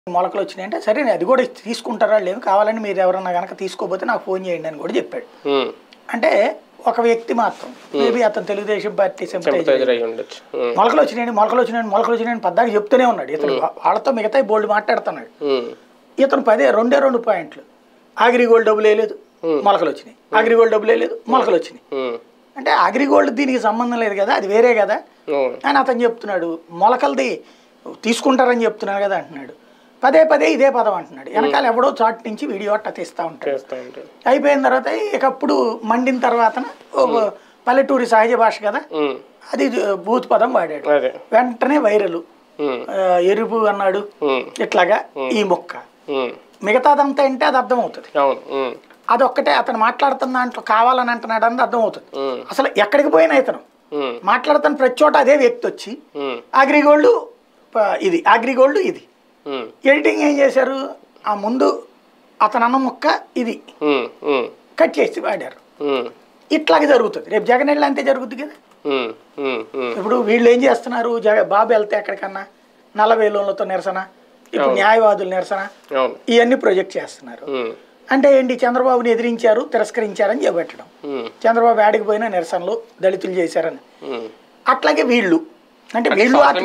మొలకలు వచ్చినాయంటే సరే అది కూడా తీసుకుంటారా లేదు కావాలని మీరు ఎవరన్నా కనుక తీసుకోకపోతే నాకు ఫోన్ చేయండి అని కూడా చెప్పాడు. అంటే ఒక వ్యక్తి మాత్రం మేబీ అతను తెలుగుదేశం పార్టీ మొలకలు వచ్చినాయని పద్దాకి చెప్తూనే ఉన్నాడు. ఇతను వాళ్ళతో మిగతా బోల్డ్ మాట్లాడుతున్నాడు. ఇతను 2 పాయింట్లు అగ్రిగోల్డ్ డబ్బులు వేయలేదు మొలకలు వచ్చినాయి, అగ్రిగోల్డ్ డబ్బులు వేయలేదు మొలకలు వచ్చినాయి. అంటే అగ్రిగోల్డ్ దీనికి సంబంధం లేదు కదా, అది వేరే కదా అని అతను చెప్తున్నాడు. మొలకలది తీసుకుంటారని చెప్తున్నాడు కదా అంటున్నాడు. పదే ఇదే పదం అంటున్నాడు. వెనకాల ఎవడో చాట్ నుంచి వీడియో అట్ట తీస్తూ ఉంటాడు. అయిపోయిన తర్వాత ఇకప్పుడు మండిన తర్వాత పల్లెటూరి సహజ భాష కదా, అది భూత్ పదం వాడాడు. వెంటనే వైరల్ ఎరుపు అన్నాడు. ఇట్లాగా ఈ మొక్క మిగతాదంతా అంటే అది అర్థమవుతుంది. అదొక్కటే అతను మాట్లాడుతున్న దాంట్లో కావాలని అంటున్నాడు అని అర్థమవుతుంది. అసలు ఎక్కడికి పోయినా ఇతను మాట్లాడుతున్న ప్రతి చోట అదే వ్యక్తి వచ్చి అగ్రిగోల్డ్ ఇది ఎడిటింగ్ ఏం చేశారు, ఆ ముందు అతను అన్న మొక్క ఇది కట్ చేసి వాడారు. ఇట్లాగే జరుగుతుంది. రేపు జగన్ వెళ్ళి అంతే జరుగుతుంది కదా. ఇప్పుడు వీళ్ళు ఏం చేస్తున్నారు, బాబు వెళ్తే ఎక్కడికన్నా 40 లోన్లతో నిరసన, ఇప్పుడు న్యాయవాదుల నిరసన, ఇవన్నీ ప్రొజెక్ట్ చేస్తున్నారు. అంటే ఏంటి, చంద్రబాబుని ఎదిరించారు తిరస్కరించారని చెప్పట్టడం. చంద్రబాబు ఆడికి పోయినా నిరసనలు దళితులు చేశారని. అట్లాగే వీళ్ళు అంటే వీళ్ళు